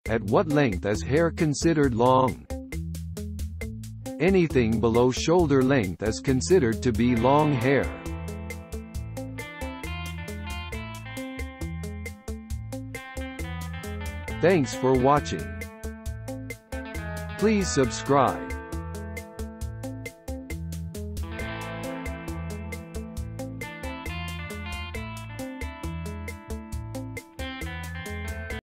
At what length is hair considered long? Anything below shoulder length is considered to be long hair. Thanks for watching. Please subscribe.